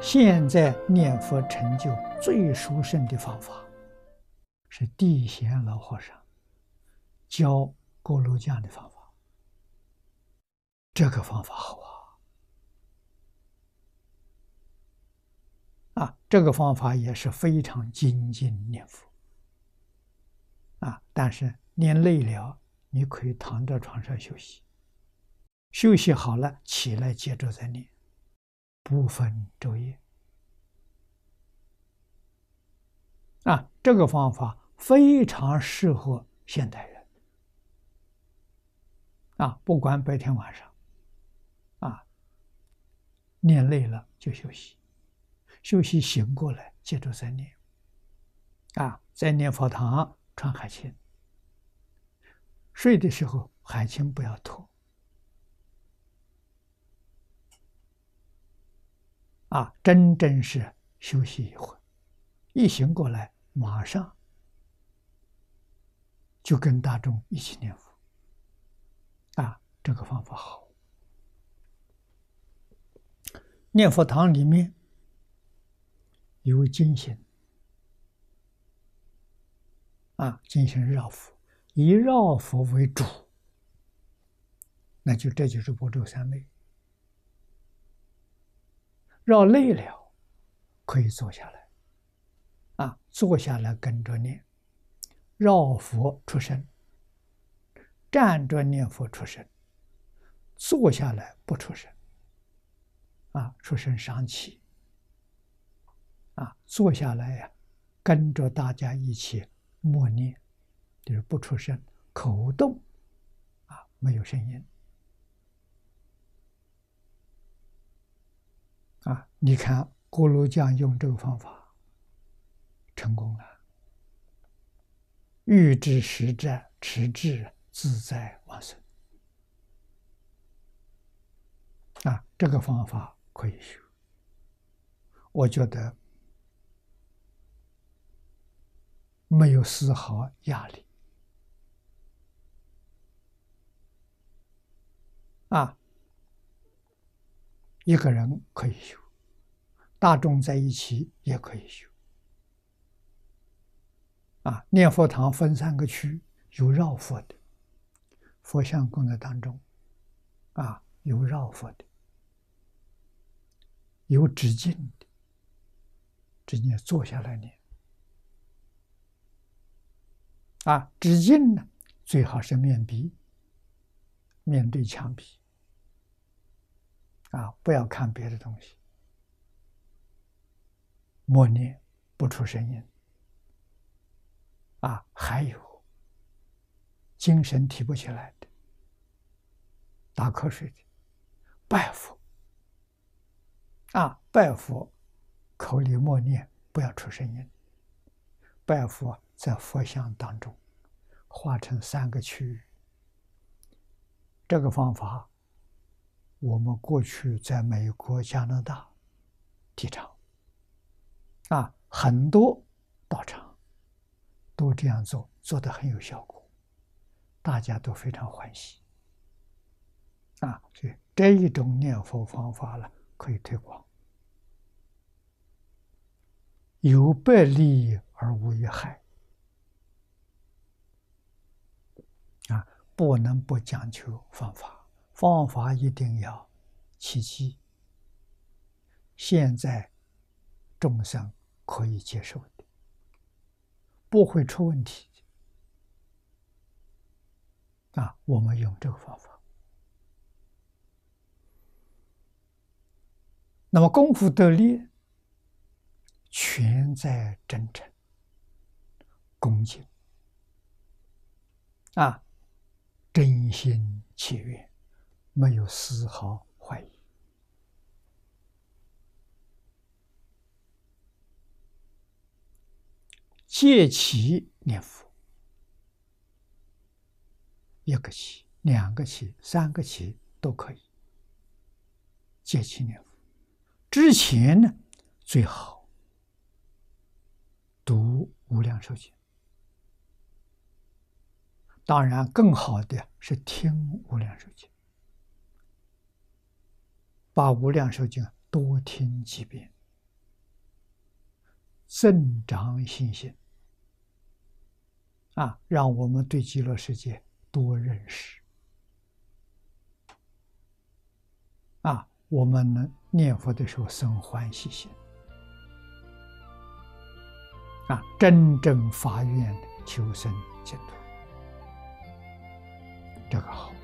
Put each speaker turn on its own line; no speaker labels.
现在念佛成就最殊胜的方法，是地贤老和尚教锅炉匠的方法。这个方法好这个方法也是非常精进念佛但是念累了，你可以躺在床上休息，休息好了起来接着再念，不分昼夜这个方法非常适合现代人不管白天晚上念累了就休息，休息醒过来接着再念在念佛堂穿海青，睡的时候海青不要脱真正是休息一会儿，一醒过来马上就跟大众一起念佛这个方法好。念佛堂里面有经行进行绕佛，以绕佛为主，那这就是般舟三昧。绕累了可以坐下来坐下来跟着念，绕佛出声，站着念佛出声，坐下来不出声出声伤气坐下来跟着大家一起默念，就是不出声，口动没有声音你看锅炉匠用这个方法成功了，欲知实战，持志自在往生这个方法可以修，我觉得没有丝毫压力一个人可以修，大众在一起也可以修念佛堂分3个区，有绕佛的，佛像供在当中有绕佛的，有止境的，直接坐下来念止境呢最好是面壁，面对墙壁不要看别的东西，默念不出声音还有精神提不起来的，打瞌睡的，拜佛拜佛口里默念不要出声音，拜佛在佛像当中划成3个区域。这个方法我们过去在美国、加拿大提倡很多道场都这样做，做得很有效果，大家都非常欢喜所以这一种念佛方法呢可以推广，有百利而无一害不能不讲究方法，方法一定要契机，现在众生可以接受的，不会出问题我们用这个方法。那么功夫得力，全在真诚恭敬真心切愿，没有丝毫怀疑戒起念佛，1个起、2个起、3个起都可以戒起念佛。之前呢最好读无量寿经，当然更好的是听无量寿经，把无量寿经多听几遍增长信心让我们对极乐世界多认识我们能念佛的时候生欢喜心真正发愿求生净土，这个好。